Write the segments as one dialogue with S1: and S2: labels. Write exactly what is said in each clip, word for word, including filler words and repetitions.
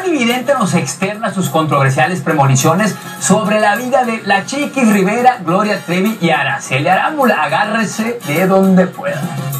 S1: Moni Vidente nos externa sus controversiales premoniciones sobre la vida de la Chiquis Rivera, Gloria Trevi y Araceli Arámbula. Agárrese de donde pueda.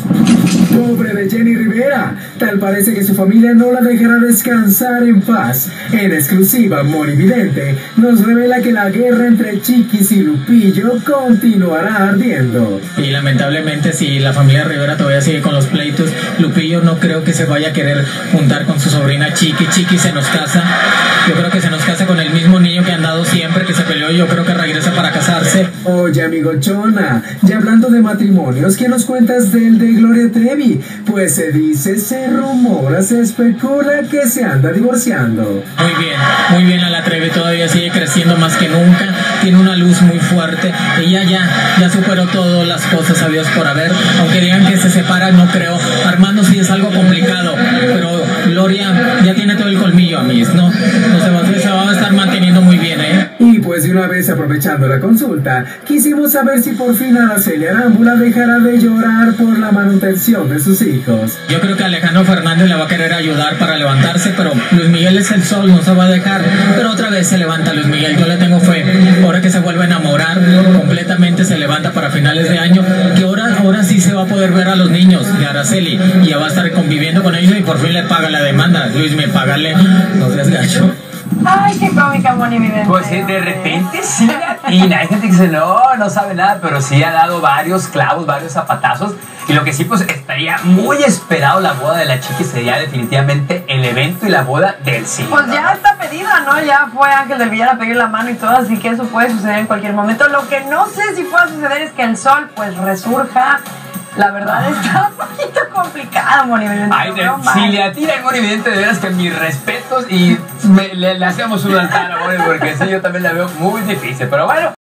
S2: Pobre de Jenny Rivera, tal parece que su familia no la dejará descansar en paz. En exclusiva, Moni Vidente nos revela que la guerra entre Chiquis y Lupillo continuará ardiendo.
S3: Y lamentablemente, si la familia Rivera todavía sigue con los pleitos, Lupillo no creo que se vaya a querer juntar con su sobrina Chiqui. Chiqui se nos casa, yo creo que se nos casa con el mismo niño que han dado siempre, que se peleó, y yo creo que regresa para casarse.
S2: Oye, amigo Chona, ya hablando de matrimonios, ¿qué nos cuentas del de Gloria Trevi? Pues se dice, se rumora, se especula que se anda divorciando.
S3: Muy bien, muy bien a la Trevi, todavía sigue creciendo más que nunca, tiene una luz muy fuerte, ella ya, ya superó todas las cosas habidas por haber, aunque digan que se separan, no creo. Armando sí es algo complicado, pero Gloria ya tiene todo el colmillo, amigos, ¿no? No se va, se va a estar manteniendo muy bien, ¿eh?
S2: Y pues de una vez, aprovechando la consulta, quisimos saber si por fin Araceli Arámbula dejará de llorar por la manutención de sus hijos.
S3: Yo creo que Alejandro Fernández le va a querer ayudar para levantarse, pero Luis Miguel es el sol, no se va a dejar. Pero otra vez se levanta Luis Miguel, yo le tengo fe. Ahora que se vuelve a enamorar, completamente se levanta para finales de año, que ahora, ahora sí se va a poder ver a los niños de Araceli, y ya va a estar conviviendo con ellos, y por fin le paga la demanda. Luis, me págale, no seas gacho.
S4: Ay, qué cómica, Moni Vidente.
S1: Pues sí, de repente sí latina. Hay gente que dice, no, no sabe nada, pero sí ha dado varios clavos, varios zapatazos. Y lo que sí, pues estaría muy esperado la boda de la Chiqui, sería definitivamente el evento y la boda del siglo.
S4: Pues ya está pedida, ¿no? Ya fue Ángel del Villar a pedir la mano y todo, así que eso puede suceder en cualquier momento. Lo que no sé si pueda suceder es que el sol, pues, resurja. La verdad está un poquito complicada, Moni Vidente.
S1: Ay, de, si le atina el Moni Vidente, de veras que mis respetos, y me, le, le hacemos un altar a Moni, porque eso yo también la veo muy difícil. Pero bueno.